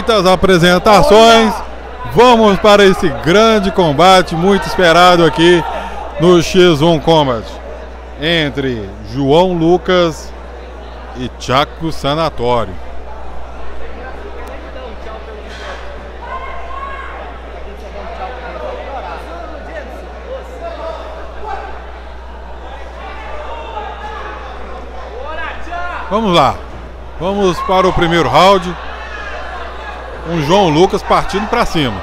Muitas apresentações. Vamos para esse grande combate muito esperado aqui no X1 Combat entre João Lucas e Chaco Sanatório. Vamos lá, vamos para o primeiro round. Um João Lucas partindo para cima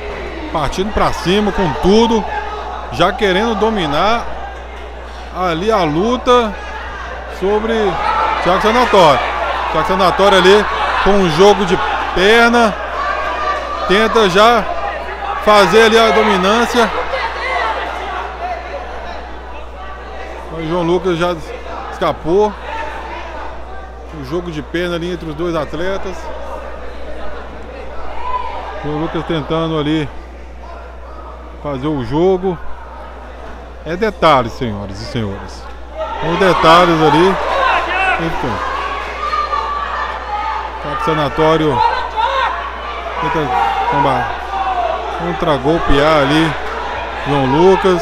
com tudo, já querendo dominar ali a luta sobre Chaco Sanatório. Chaco Sanatório ali com um jogo de perna, tenta já fazer ali a dominância. O João Lucas já escapou. O jogo de perna ali entre os dois atletas. O Lucas tentando ali fazer o jogo. É detalhes, senhoras e senhores. Os detalhes ali. Enfim. O Sanatório tenta contra-golpear ali João Lucas.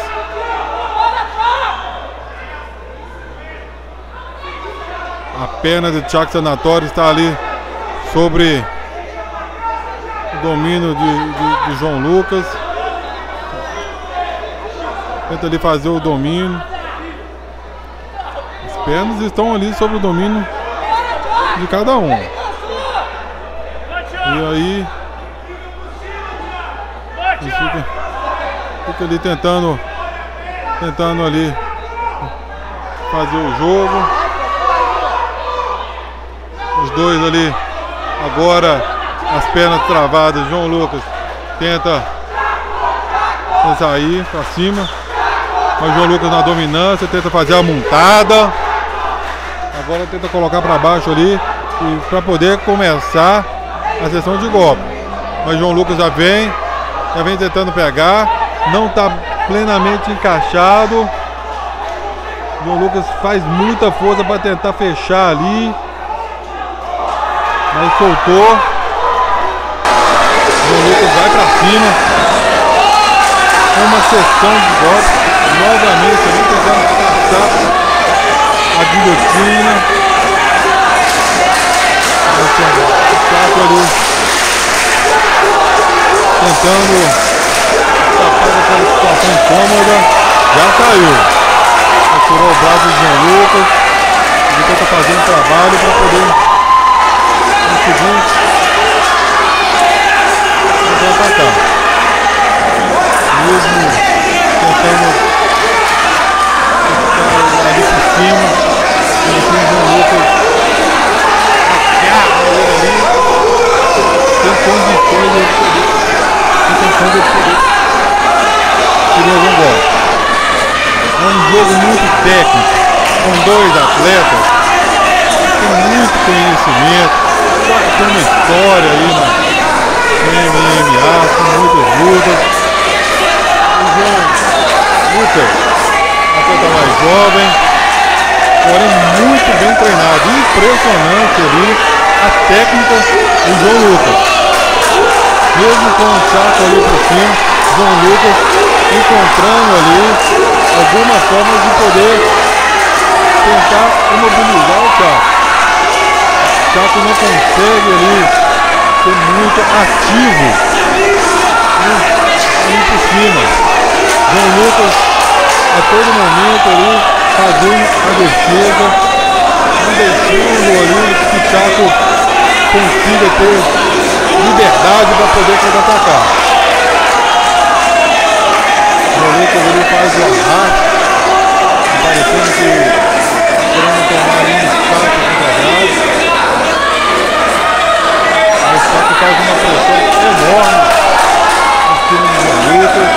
A perna do Chaco Sanatório está ali sobre o domínio de João Lucas. Tenta ali fazer o domínio. As pernas estão ali sobre o domínio de cada um. E aí fica ali tentando ali fazer o jogo. Os dois ali, agora as pernas travadas. João Lucas tenta sair para cima, mas João Lucas na dominância, tenta fazer a montada. Agora tenta colocar para baixo ali para poder começar a sessão de golpe. Mas João Lucas já vem tentando pegar, não está plenamente encaixado. João Lucas faz muita força para tentar fechar ali. Mas soltou. João Lucas vai pra cima. Uma sessão de golpes. Novamente ali tentando passar a guilhotina. O Chaco ali tentando escapar daquela situação incômoda. Já saiu. Tirou o braço de João Lucas. Ele tenta fazer um trabalho para poder conseguir atacar. Mesmo tentando ficar ali por cima, o João Lucas agarra ele ali, tem condições de poder tirar algum golpe. É um jogo muito técnico, com dois atletas que têm muito conhecimento. Tem uma história aí no MMA, com muitas lutas. O João Lucas, atleta mais jovem, porém muito bem treinado. Impressionante ali a técnica do João Lucas. Mesmo com o Chaco ali por cima, João Lucas encontrando ali alguma forma de poder tentar imobilizar o Chaco. O Chaco não consegue ali ser muito ativo por cima. João Lucas a todo momento ali fazendo a defesa, não deixando ali que o Chaco consiga ter liberdade para poder contra-atacar. João Lucas ele faz o arrasto, parecendo que querendo tomar ali um Chaco contra-ataque. O Chaco faz uma pressão enorme em cima do João Lucas.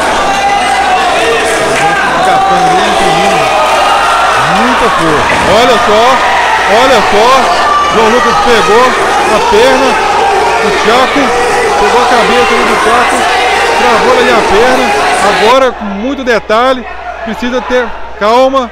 Gastando ali, imprimindo muita força. Olha só. João Lucas pegou a perna do Chaco, pegou a cabeça ali do Chaco, travou ali a perna. Agora, com muito detalhe, precisa ter calma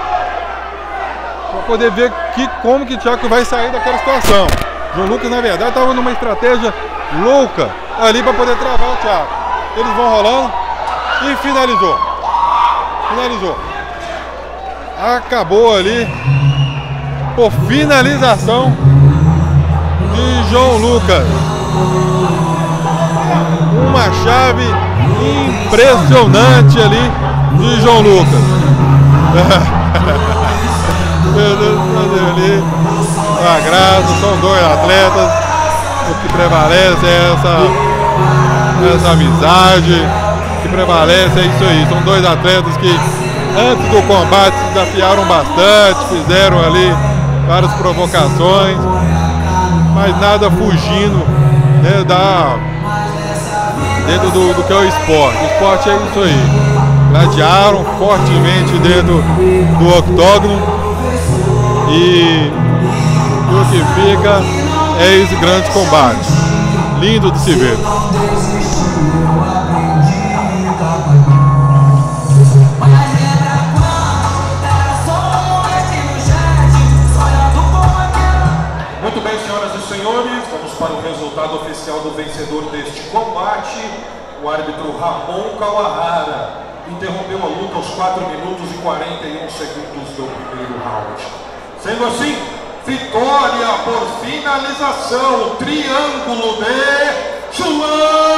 para poder ver como que o Chaco vai sair daquela situação. João Lucas, na verdade, estava numa estratégia Luca ali para poder travar o Thiago. Eles vão rolando e finalizou. Finalizou. Acabou ali por finalização de João Lucas. Uma chave impressionante ali de João Lucas. Ali, a graça, são dois atletas. O que prevalece é essa amizade. O que prevalece é isso aí. São dois atletas que antes do combate se desafiaram bastante, fizeram ali várias provocações, mas nada fugindo, né, dentro do que é o esporte. O esporte é isso aí. Gladiaram fortemente dentro do octógono e o que fica é esse grande combate. Lindo de se ver. Muito bem, senhoras e senhores, vamos para o resultado oficial do vencedor deste combate. O árbitro Ramon Kawahara interrompeu a luta aos 4 minutos e 41 segundos do primeiro round. Sendo assim, vitória por finalização, triângulo de João